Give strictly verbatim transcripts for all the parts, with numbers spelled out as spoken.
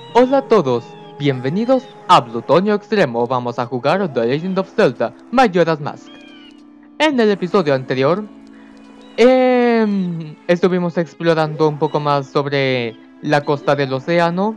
Hola a todos, bienvenidos a Plutonio Extremo. Vamos a jugar The Legend of Zelda Majora's Mask. En el episodio anterior eh, estuvimos explorando un poco más sobre la costa del océano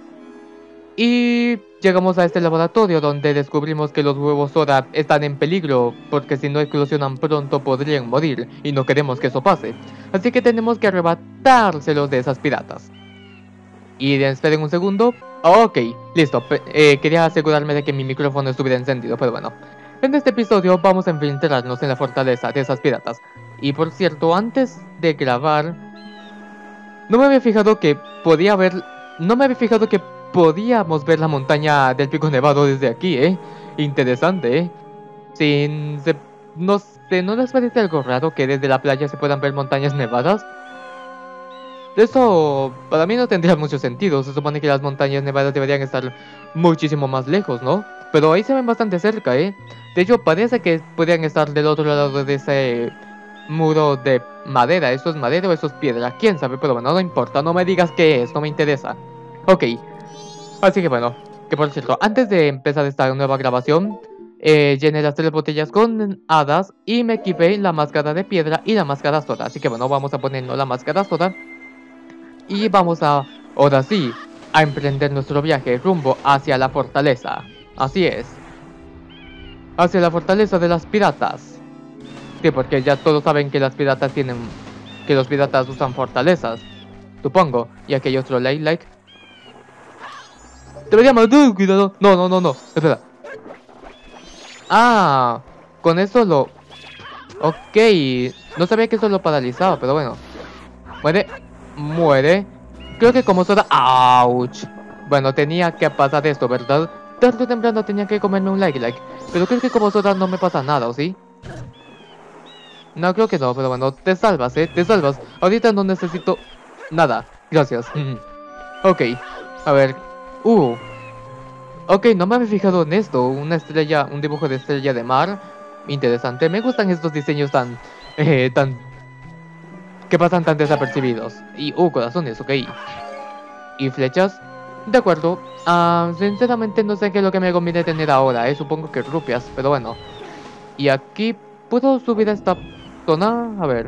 y llegamos a este laboratorio donde descubrimos que los huevos Sora están en peligro porque si no eclosionan pronto podrían morir y no queremos que eso pase, así que tenemos que arrebatárselos de esas piratas. Y esperen un segundo. Ok, listo. Eh, quería asegurarme de que mi micrófono estuviera encendido, pero bueno. En este episodio vamos a infiltrarnos en la fortaleza de esas piratas. Y por cierto, antes de grabar, no me había fijado que podía ver... No me había fijado que podíamos ver la montaña del Pico Nevado desde aquí, ¿eh? Interesante, ¿eh? Sin... Se, no sé, ¿no les parece algo raro que desde la playa se puedan ver montañas nevadas? Eso para mí no tendría mucho sentido. Se supone que las montañas nevadas deberían estar muchísimo más lejos, ¿no? Pero ahí se ven bastante cerca, ¿eh? De hecho, parece que podrían estar del otro lado de ese muro de madera. ¿Eso es madera o eso es piedra? ¿Quién sabe? Pero bueno, no importa. No me digas qué es, no me interesa. Ok. Así que bueno, que por cierto, antes de empezar esta nueva grabación, eh, llené las tres botellas con hadas y me equipé la máscara de piedra y la máscara soda. Así que bueno, vamos a ponernos la máscara soda. Y vamos a, ahora sí, a emprender nuestro viaje rumbo hacia la fortaleza. Así es. Hacia la fortaleza de las piratas. Sí, porque ya todos saben que las piratas tienen... Que los piratas usan fortalezas. Supongo. Y aquí hay otro like, like. Deberíamos... ¡Uh, cuidado! No, no, no, no. Espera. Ah, con eso lo... Ok. No sabía que eso lo paralizaba, pero bueno. Muere. Muere. Creo que como Sora... ¡Auch! Bueno, tenía que pasar esto, ¿verdad? Tarde o temprano tenía que comerme un like like. Pero creo que como Sora no me pasa nada, ¿o sí? No, creo que no, pero bueno, te salvas, ¿eh? Te salvas. Ahorita no necesito... nada. Gracias. Ok. A ver. Uh. Ok, no me había fijado en esto. Una estrella... Un dibujo de estrella de mar. Interesante. Me gustan estos diseños tan... Eh, tan... que pasan tan desapercibidos. Y, uh, corazones, ok. Y flechas. De acuerdo. Uh, sinceramente no sé qué es lo que me conviene tener ahora, eh. Supongo que rupias, pero bueno. Y aquí, ¿puedo subir a esta zona? A ver.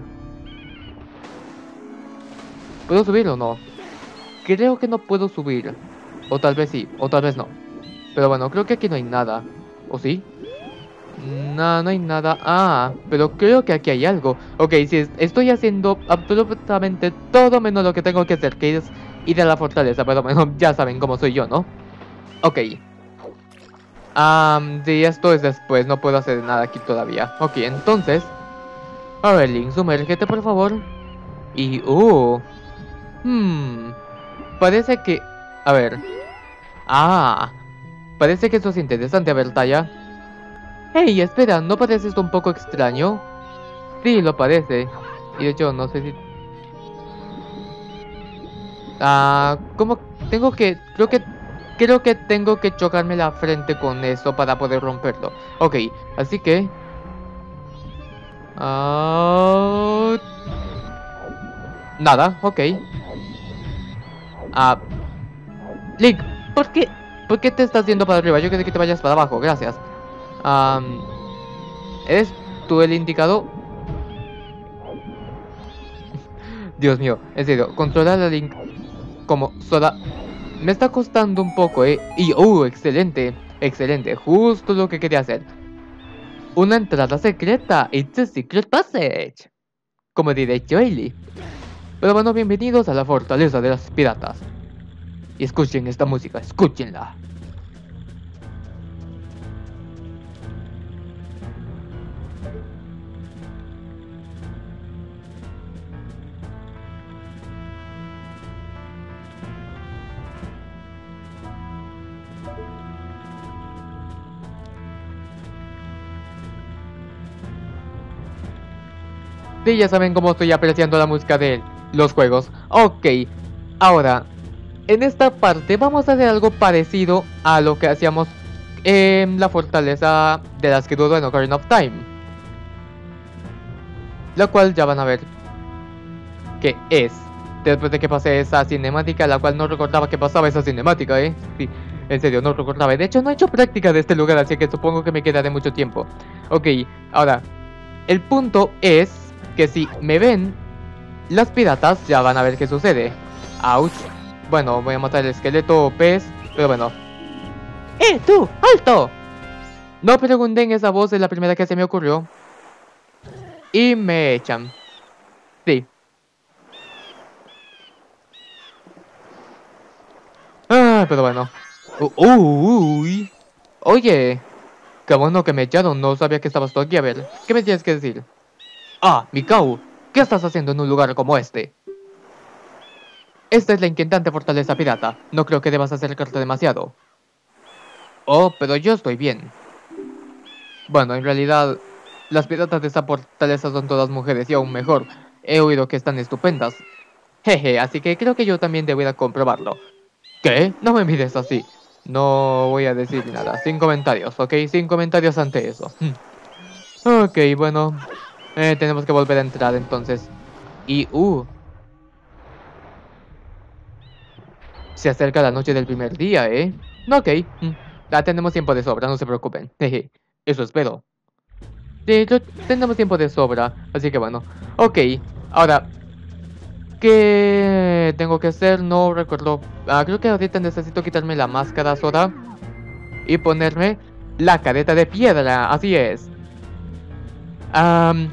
¿Puedo subir o no? Creo que no puedo subir. O tal vez sí, o tal vez no. Pero bueno, creo que aquí no hay nada. ¿O sí? No, no hay nada. Ah, pero creo que aquí hay algo. Ok, sí, estoy haciendo absolutamente todo menos lo que tengo que hacer, que es ir a la fortaleza. Pero bueno, ya saben cómo soy yo, ¿no? Ok. Ah, um, sí, esto es después, no puedo hacer nada aquí todavía. Ok, entonces... A ver, Link, sumérgete por favor. Y... Uh... Hmm... Parece que... A ver... Ah... Parece que esto es interesante, a ver, Taya. Hey, espera, ¿no parece esto un poco extraño? Sí, lo parece. Y de hecho, no sé si... Ah... ¿Cómo? Tengo que... Creo que... Creo que tengo que chocarme la frente con eso para poder romperlo. Ok, así que... Ah... Nada, ok. Ah... Link, ¿por qué? ¿Por qué te estás yendo para arriba? Yo quería que te vayas para abajo, gracias. Um, ¿Eres tú el indicado? Dios mío, en serio, controlar a Link como Sora me está costando un poco, eh. Y, uh, excelente, excelente, justo lo que quería hacer. Una entrada secreta, it's a secret passage, como diré Joely. Pero bueno, bienvenidos a la fortaleza de las piratas. Y escuchen esta música, escúchenla. Sí, ya saben cómo estoy apreciando la música de los juegos. Ok, ahora, en esta parte vamos a hacer algo parecido a lo que hacíamos en la fortaleza de las que dudo en Ocarina of Time. La cual ya van a ver qué es. Después de que pasé esa cinemática, la cual no recordaba que pasaba esa cinemática, ¿eh? Sí, en serio, no recordaba. De hecho, no he hecho práctica de este lugar, así que supongo que me quedaré mucho tiempo. Ok, ahora, el punto es que si me ven, las piratas ya van a ver qué sucede. Ouch. Bueno, voy a matar el esqueleto pez, pero bueno. ¡Eh, tú! ¡Alto! No pregunten, esa voz es la primera que se me ocurrió. Y me echan. Sí. Ah, pero bueno. Uh, uh, uy. Oye. Qué bueno que me echaron. No sabía que estabas tú aquí. A ver, ¿qué me tienes que decir? Ah, Mikau. ¿Qué estás haciendo en un lugar como este? Esta es la inquietante fortaleza pirata. No creo que debas acercarte demasiado. Oh, pero yo estoy bien. Bueno, en realidad, las piratas de esta fortaleza son todas mujeres y aún mejor. He oído que están estupendas. Jeje, así que creo que yo también debería comprobarlo. ¿Qué? No me mires así. No voy a decir nada. Sin comentarios, ¿ok? Sin comentarios ante eso. Ok, bueno. Eh, tenemos que volver a entrar entonces. Y, uh. Se acerca la noche del primer día, ¿eh? Ok. Ya tenemos tiempo de sobra, no se preocupen. Jeje. Eso espero. Sí, yo- tenemos tiempo de sobra. Así que bueno. Ok. Ahora, ¿qué tengo que hacer? No recuerdo. Ah, creo que ahorita necesito quitarme la máscara soda y ponerme la careta de piedra. Así es. Am,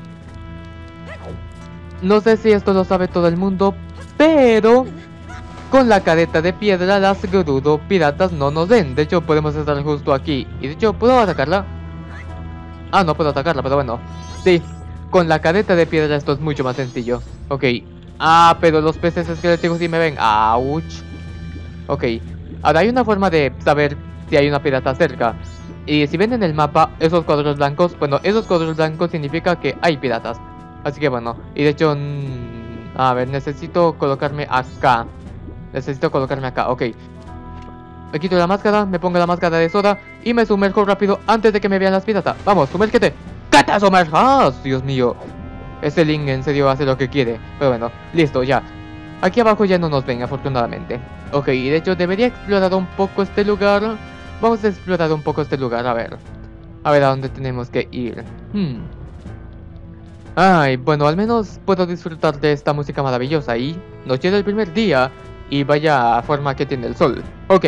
no sé si esto lo sabe todo el mundo, pero con la careta de piedra las Gerudo piratas no nos ven. De hecho, podemos estar justo aquí. Y de hecho, ¿puedo atacarla? Ah, no puedo atacarla, pero bueno. Sí, con la careta de piedra esto es mucho más sencillo. Ok. Ah, pero los peces esqueléticos sí me ven. Ouch. Ok. Ahora hay una forma de saber si hay una pirata cerca. Y si ven en el mapa esos cuadros blancos, bueno, esos cuadros blancos significa que hay piratas. Así que bueno, y de hecho, mm, a ver, necesito colocarme acá. Necesito colocarme acá, ok. Me quito la máscara, me pongo la máscara de soda y me sumerjo rápido antes de que me vean las piratas. Vamos, sumérgete. ¡Que te sumerjas! Dios mío. Ese Link en serio hace lo que quiere. Pero bueno, listo, ya. Aquí abajo ya no nos ven, afortunadamente. Ok, y de hecho debería explorar un poco este lugar. Vamos a explorar un poco este lugar, a ver. A ver a dónde tenemos que ir. Hmm. Ay, bueno, al menos puedo disfrutar de esta música maravillosa. Y nos llega el primer día. Y vaya forma que tiene el sol. Ok.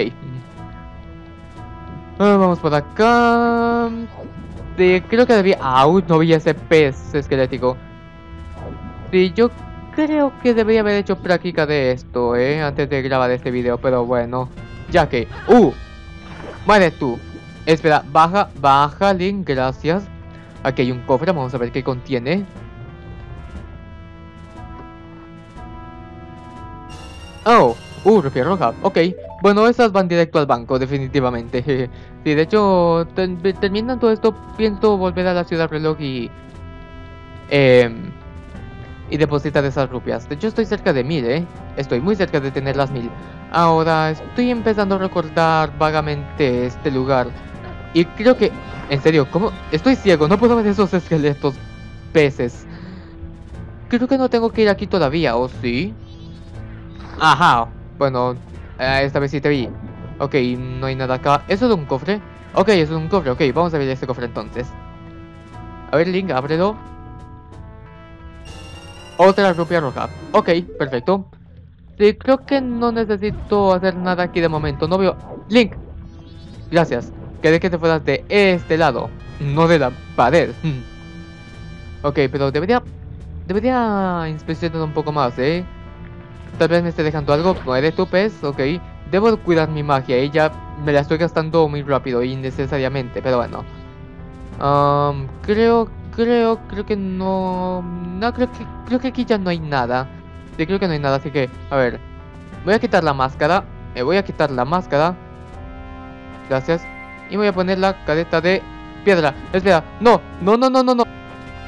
Ah, vamos por acá. Sí, creo que debía... Aún no vi ese pez esquelético. Sí, yo creo que debería haber hecho práctica de esto, ¿eh? Antes de grabar este video, pero bueno. Ya que... ¡Uh! Muere tú. Espera, baja, baja, Link, gracias. Aquí hay un cofre, vamos a ver qué contiene. Oh, uh, rupia roja, ok. Bueno, esas van directo al banco, definitivamente. Sí, de hecho, ten- terminando todo esto, pienso volver a la ciudad reloj y... Eh, y depositar esas rupias. De hecho, estoy cerca de mil, ¿eh? Estoy muy cerca de tener las mil. Ahora, estoy empezando a recordar vagamente este lugar. Y creo que... En serio, ¿cómo? Estoy ciego, no puedo ver esos esqueletos peces. Creo que no tengo que ir aquí todavía, ¿o sí? Ajá, bueno, eh, esta vez sí te vi. Ok, no hay nada acá. ¿Eso es un cofre? Ok, eso es un cofre, ok, vamos a ver este cofre entonces. A ver, Link, ábrelo. Otra rupia roja. Ok, perfecto. Sí, creo que no necesito hacer nada aquí de momento. No veo... Link. Gracias. Quedé que te fueras de este lado, no de la pared. Ok, pero debería... Debería inspeccionar un poco más, ¿eh? Tal vez me esté dejando algo. Muere tu pez, ok. Debo cuidar mi magia y ya me la estoy gastando muy rápido e innecesariamente, pero bueno. Um, creo, creo, creo que no... No, creo que, creo que aquí ya no hay nada. Sí, creo que no hay nada, así que, a ver. Voy a quitar la máscara. Me voy a quitar la máscara. Gracias. Y voy a poner la careta de piedra. Espera, no, no, no, no, no, no.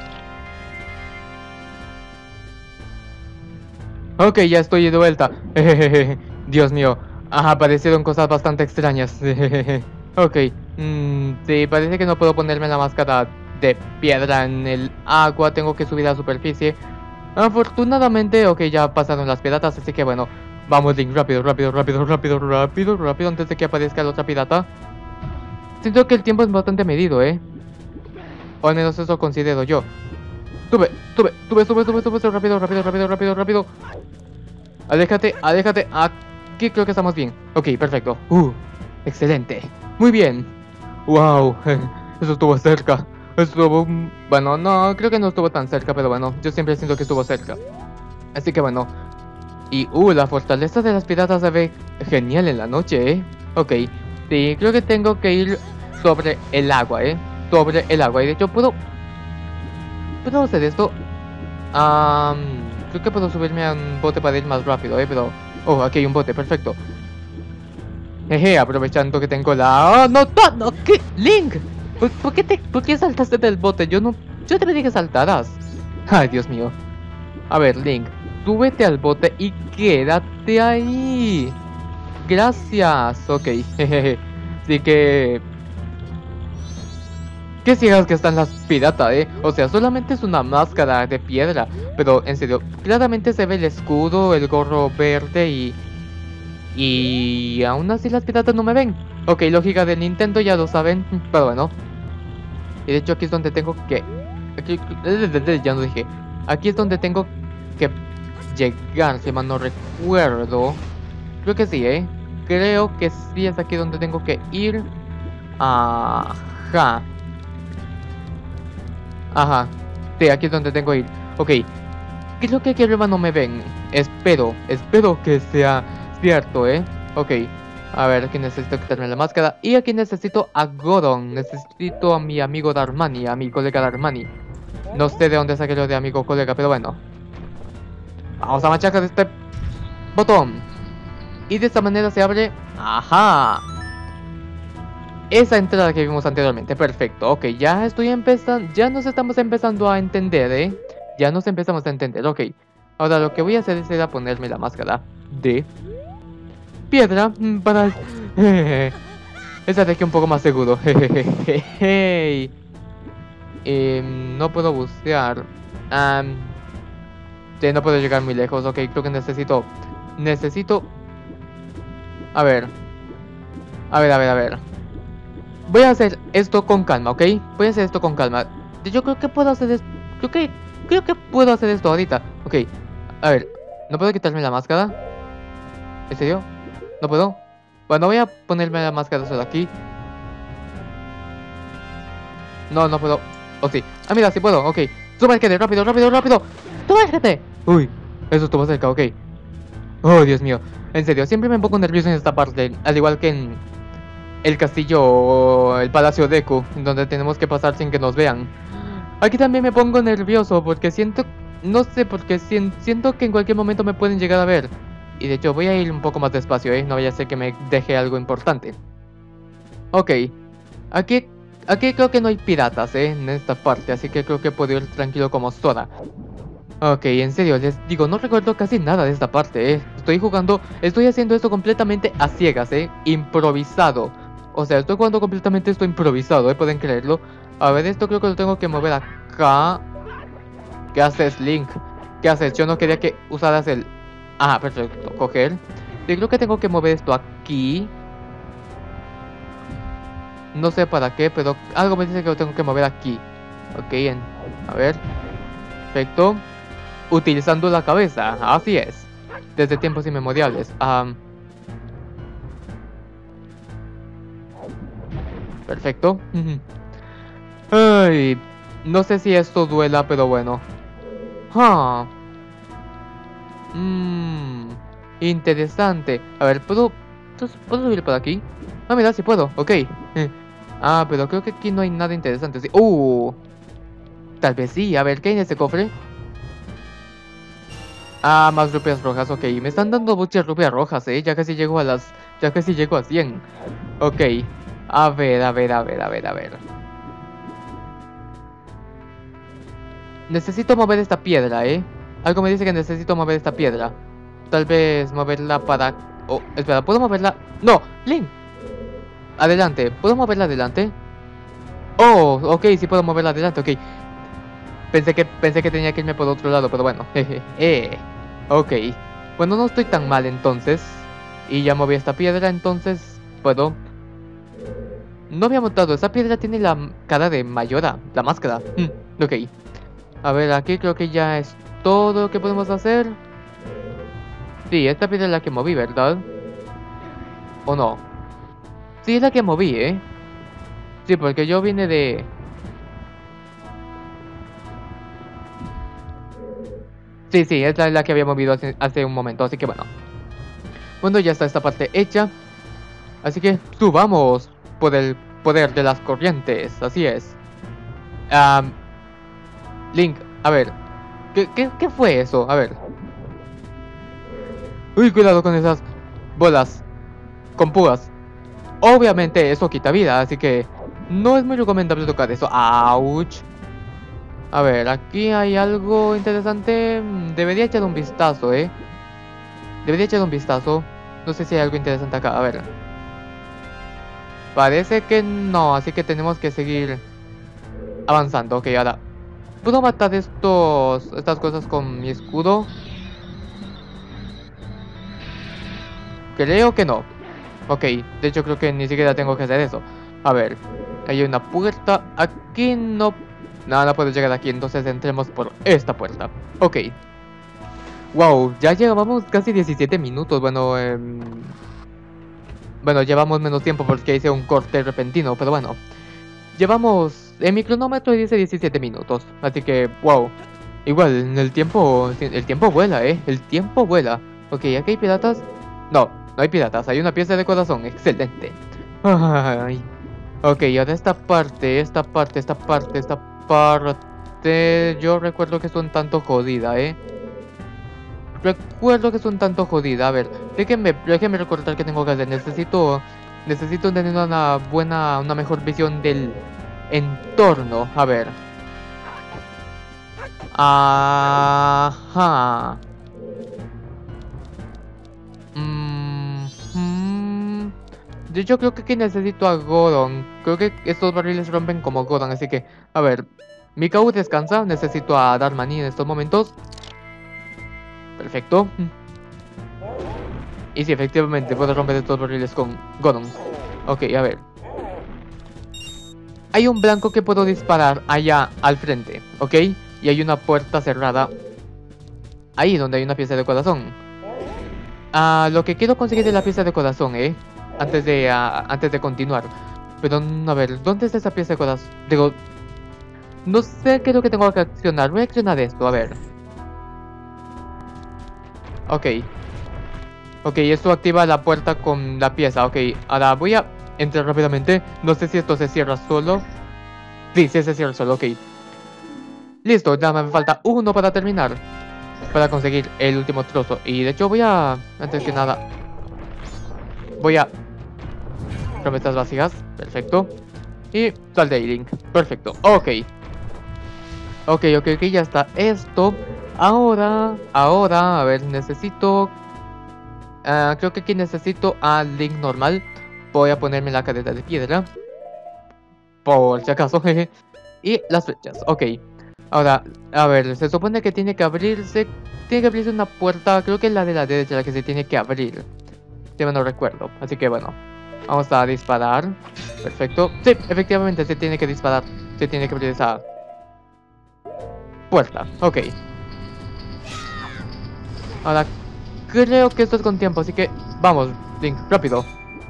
Ok, ya estoy de vuelta. Dios mío, ah, aparecieron cosas bastante extrañas. Ok, mm, sí, parece que no puedo ponerme la máscara de piedra en el agua. Tengo que subir a la superficie. Afortunadamente, ok, ya pasaron las piratas, así que bueno. Vamos, Link, rápido, rápido, rápido, rápido, rápido, rápido, antes de que aparezca la otra pirata. Siento que el tiempo es bastante medido, ¿eh? O al menos eso considero yo. Sube, sube, sube, sube, sube, sube, sube, rápido, rápido, rápido, rápido, rápido. Aléjate, aléjate. Aquí creo que estamos bien. Ok, perfecto. Uh, excelente. Muy bien. Wow, eso estuvo cerca. Estuvo... Bueno, no, creo que no estuvo tan cerca, pero bueno, yo siempre siento que estuvo cerca. Así que bueno. Y, uh, la fortaleza de las piratas se ve genial en la noche, ¿eh? Ok, sí, creo que tengo que ir sobre el agua, ¿eh? Sobre el agua. Y de hecho, puedo... ¿Puedo hacer esto? Um, creo que puedo subirme a un bote para ir más rápido, ¿eh? Pero... Oh, aquí hay un bote, perfecto. Jeje, aprovechando que tengo la... ¡Oh, no, no, no! ¿Qué? ¡Link! ¿Por, por, qué te, ¿Por qué saltaste del bote? Yo no... Yo te pedí que saltaras. Ay, Dios mío. A ver, Link. Súbete al bote y quédate ahí. Gracias. Ok, jejeje. Así que... Qué ciegas que están las piratas, eh. O sea, solamente es una máscara de piedra. Pero, en serio, claramente se ve el escudo, el gorro verde y... Y... aún así las piratas no me ven. Ok, lógica del Nintendo, ya lo saben. Pero bueno. Y de hecho aquí es donde tengo que... Aquí... Ya no dije. Aquí es donde tengo que llegar, si mal no recuerdo. Creo que sí, ¿eh? Creo que sí es aquí donde tengo que ir. Ajá. Ajá. Sí, aquí es donde tengo que ir. Ok. Creo que aquí arriba no me ven. Espero, espero que sea cierto, ¿eh? Ok. A ver, aquí necesito quitarme la máscara. Y aquí necesito a Goron. Necesito a mi amigo Darmani, a mi colega Darmani. No sé de dónde saqué lo de amigo colega, pero bueno. Vamos a machacar este botón. Y de esta manera se abre. ¡Ajá! Esa entrada que vimos anteriormente. Perfecto. Ok, ya estoy empezando. Ya nos estamos empezando a entender, ¿eh? Ya nos empezamos a entender. Ok. Ahora lo que voy a hacer es ir a ponerme la máscara de piedra para estar de aquí un poco más seguro. Jejeje. eh, no puedo bucear. Um, sí, no puedo llegar muy lejos. Ok, creo que necesito. Necesito. A ver. A ver, a ver, a ver. Voy a hacer esto con calma, ¿ok? Voy a hacer esto con calma. Yo creo que puedo hacer esto. Creo que, creo que puedo hacer esto ahorita. Ok. A ver. ¿No puedo quitarme la máscara? ¿En serio? ¿No puedo? Bueno, voy a ponerme la máscara solo aquí. No, no puedo. Oh, sí. Ah, mira, sí puedo. Ok. Sumérgete, rápido, rápido, rápido. Sumérgete. Uy, eso estuvo cerca, ok. Oh, Dios mío. En serio, siempre me pongo nervioso en esta parte. Al igual que en el castillo o el palacio Deku, donde tenemos que pasar sin que nos vean. Aquí también me pongo nervioso porque siento... No sé, porque siento que en cualquier momento me pueden llegar a ver. Y de hecho voy a ir un poco más despacio, ¿eh? No vaya a ser que me deje algo importante. Ok. Aquí, aquí creo que no hay piratas, ¿eh? En esta parte, así que creo que puedo ir tranquilo como Sora. Ok, en serio, les digo, no recuerdo casi nada de esta parte, ¿eh? Estoy jugando, estoy haciendo esto completamente a ciegas, ¿eh? Improvisado. O sea, estoy jugando completamente esto improvisado, ¿eh? Pueden creerlo. A ver, esto creo que lo tengo que mover acá. ¿Qué haces, Link? ¿Qué haces? Yo no quería que usaras el... Ah, perfecto, coger. Yo creo que tengo que mover esto aquí. No sé para qué, pero algo me dice que lo tengo que mover aquí. Ok, en... a ver. Perfecto. Utilizando la cabeza, así es. Desde tiempos inmemoriales. Um... Perfecto. Ay, no sé si esto duela, pero bueno. Huh. Mmm, interesante. A ver, ¿puedo, ¿puedo subir por aquí? Ah, mira, sí puedo, ok. Ah, pero creo que aquí no hay nada interesante. Sí. Uh, tal vez sí. A ver, ¿qué hay en este cofre? Ah, más rupias rojas, ok. Me están dando muchas rupias rojas, eh. Ya casi llego a las... Ya casi llego a cien. Ok. A ver, a ver, a ver, a ver, a ver. Necesito mover esta piedra, eh. Algo me dice que necesito mover esta piedra. Tal vez moverla para... Oh, espera, ¿puedo moverla? ¡No! ¡Link! Adelante, ¿puedo moverla adelante? Oh, ok, sí puedo moverla adelante, ok. Pensé que, pensé que tenía que irme por otro lado, pero bueno. Jeje. Eh. Ok. Bueno, no estoy tan mal entonces. Y ya moví esta piedra, entonces puedo... No había montado, esa piedra tiene la cara de Mayora, la máscara. Mm, ok. A ver, aquí creo que ya es todo lo que podemos hacer. Sí, esta piedra es la que moví, ¿verdad? ¿O no? Sí, es la que moví, ¿eh? Sí, porque yo vine de... Sí, sí, es la, la que había movido hace, hace un momento, así que bueno. Bueno, ya está esta parte hecha. Así que subamos por el poder de las corrientes, así es. Um, Link, a ver. ¿qué, qué, ¿Qué fue eso? A ver. Uy, cuidado con esas bolas con púas. Obviamente eso quita vida, así que no es muy recomendable tocar eso. ¡Auch! A ver, aquí hay algo interesante. Debería echar un vistazo, ¿eh? Debería echar un vistazo. No sé si hay algo interesante acá. A ver. Parece que no, así que tenemos que seguir avanzando. Ok, ahora. ¿Puedo matar estos, estas cosas con mi escudo? Creo que no. Ok, de hecho creo que ni siquiera tengo que hacer eso. A ver, hay una puerta. Aquí no... No, no puedo llegar aquí, entonces entremos por esta puerta. Ok. Wow, ya llevamos casi diecisiete minutos. Bueno, eh... bueno, llevamos menos tiempo porque hice un corte repentino, pero bueno. Llevamos... En mi cronómetro dice diecisiete minutos, así que, wow. Igual, el tiempo... El tiempo vuela, eh. El tiempo vuela. Ok, ¿aquí hay piratas? No, no hay piratas, hay una pieza de corazón, excelente. Ay. Ok, ahora esta parte, esta parte, esta parte, esta parte... Yo recuerdo que es un tanto jodida, ¿eh? Recuerdo que es un tanto jodida, a ver, déjenme, déjenme recordar que tengo que hacer. Necesito... Necesito tener una buena, una mejor visión del entorno, a ver. Ajá. Mm, de hecho, creo que aquí necesito a Goron. Creo que estos barriles rompen como Goron, así que... A ver, Mikau descansa. Necesito a Darmani en estos momentos. Perfecto. Y sí, efectivamente, puedo romper estos barriles con Goron. Ok, a ver. Hay un blanco que puedo disparar allá al frente, ¿ok? Y hay una puerta cerrada ahí donde hay una pieza de corazón. Ah, lo que quiero conseguir es la pieza de corazón, ¿eh? Antes de, uh, antes de continuar. Pero, a ver, ¿dónde está esa pieza de corazón? Digo, no sé qué es lo que tengo que accionar. Voy a accionar esto, a ver. Ok. Ok, esto activa la puerta con la pieza. Ok, ahora voy a entrar rápidamente. No sé si esto se cierra solo. Sí, sí se cierra solo, ok. Listo, ya me falta uno para terminar. Para conseguir el último trozo. Y de hecho voy a... Antes que nada... Voy a... romper estas vasijas. Perfecto. Y sal de ahí, Link. Perfecto. Ok. Ok, ok, ok. Ya está esto. Ahora... Ahora... A ver, necesito... Uh, creo que aquí necesito a Link normal. Voy a ponerme la cadena de piedra. Por si acaso. Y las flechas. Ok. Ahora, a ver, se supone que tiene que abrirse... Tiene que abrirse una puerta, creo que es la de la derecha la que se tiene que abrir. Si no recuerdo, así que bueno. Vamos a disparar. Perfecto. Sí, efectivamente se tiene que disparar. Se tiene que abrir esa... puerta, ok. Ahora, creo que esto es con tiempo, así que... Vamos, Link, rápido.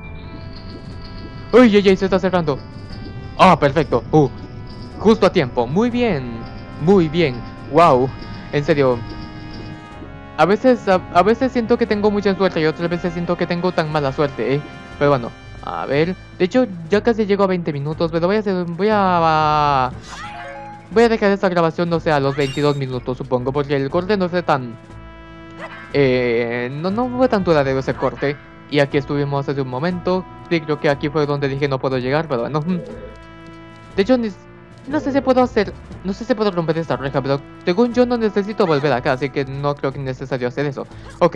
Uy, uy, uy, se está cerrando. Ah, perfecto. Uh, justo a tiempo, muy bien. Muy bien, wow. En serio... A veces, a, a veces siento que tengo mucha suerte y otras veces siento que tengo tan mala suerte, ¿eh? Pero bueno, a ver. De hecho, ya casi llego a veinte minutos, pero voy a hacer, voy a... Voy a dejar esta grabación, no sé, a los veintidós minutos, supongo, porque el corte no fue tan... Eh... No, no fue tan duradero ese corte. Y aquí estuvimos hace un momento. Sí, creo que aquí fue donde dije no puedo llegar, pero bueno. De hecho, ni... No sé si puedo hacer... No sé si puedo romper esta reja, pero según yo no necesito volver acá, así que no creo que es necesario hacer eso. Ok.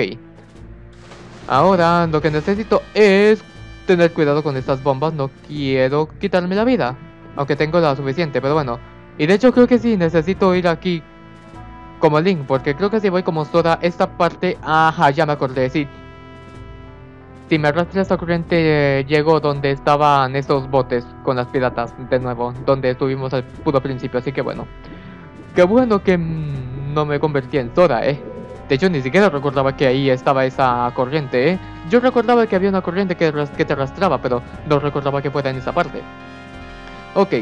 Ahora lo que necesito es tener cuidado con estas bombas. No quiero quitarme la vida, aunque tengo la suficiente, pero bueno. Y de hecho creo que sí, necesito ir aquí como Link, porque creo que si voy como Sora, esta parte... Ajá, ya me acordé, sí. Si me arrastra esta corriente, eh, llego donde estaban esos botes con las piratas de nuevo, donde estuvimos al puro principio, así que bueno. Qué bueno que mmm, no me convertí en Sora, eh. De hecho, ni siquiera recordaba que ahí estaba esa corriente, eh. Yo recordaba que había una corriente que, que te arrastraba, pero no recordaba que fuera en esa parte. Ok.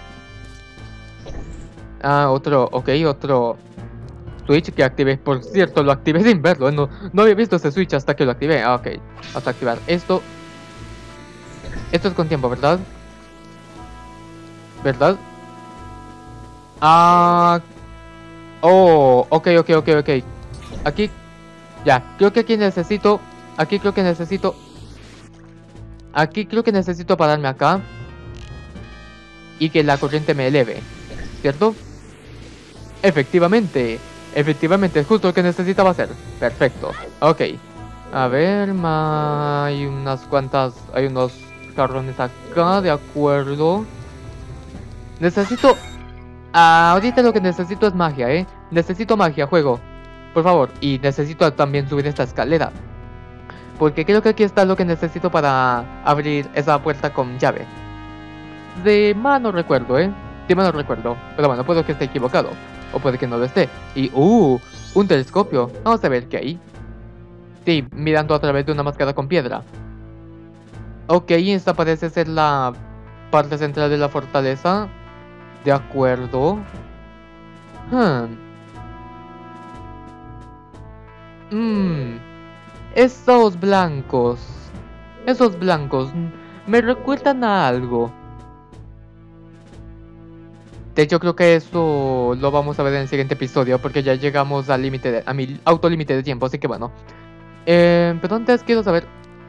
Ah, otro, ok, otro switch que activé. Por cierto, lo activé sin verlo, ¿eh? No, no había visto ese switch hasta que lo activé. Ah, ok. Vamos a activar esto. Esto es con tiempo, ¿verdad? ¿Verdad? Ah... Oh, ok, ok, ok, ok. Aquí, ya, creo que aquí necesito, aquí creo que necesito, aquí creo que necesito pararme acá y que la corriente me eleve, ¿cierto? Efectivamente, efectivamente, es justo lo que necesitaba hacer. Perfecto, ok. A ver, ma... hay unas cuantas, hay unos jarrones acá, de acuerdo. Necesito... Ah, ahorita lo que necesito es magia, ¿eh? Necesito magia, juego. Por favor. Y necesito también subir esta escalera. Porque creo que aquí está lo que necesito para abrir esa puerta con llave. De más no recuerdo, ¿eh? De más no recuerdo. Pero bueno, puedo que esté equivocado. O puede que no lo esté. Y, uh, un telescopio. Vamos a ver qué hay. Sí, mirando a través de una máscara con piedra. Ok, esta parece ser la parte central de la fortaleza. De acuerdo. Hmm. Mmm. Esos blancos. Esos blancos me recuerdan a algo. De hecho, creo que eso lo vamos a ver en el siguiente episodio, porque ya llegamos al límite, a mi autolímite de tiempo, así que bueno. Eh, pero antes quiero saber...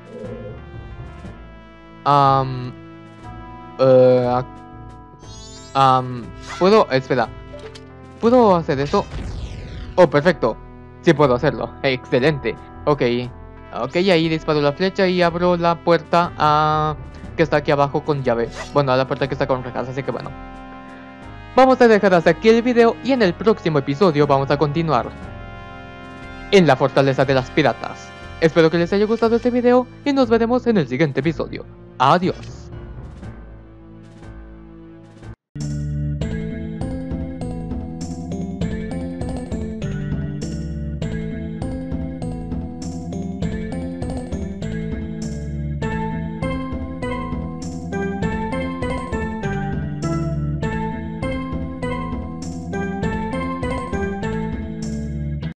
Um, uh, um, ¿Puedo? Espera. ¿Puedo hacer eso? Oh, perfecto. Sí puedo hacerlo. Excelente. Ok. Ok, ahí disparo la flecha y abro la puerta a... que está aquí abajo con llave. Bueno, a la puerta que está con rejas, así que bueno. Vamos a dejar hasta aquí el video y en el próximo episodio vamos a continuar en la fortaleza de las piratas. Espero que les haya gustado este video y nos veremos en el siguiente episodio. Adiós.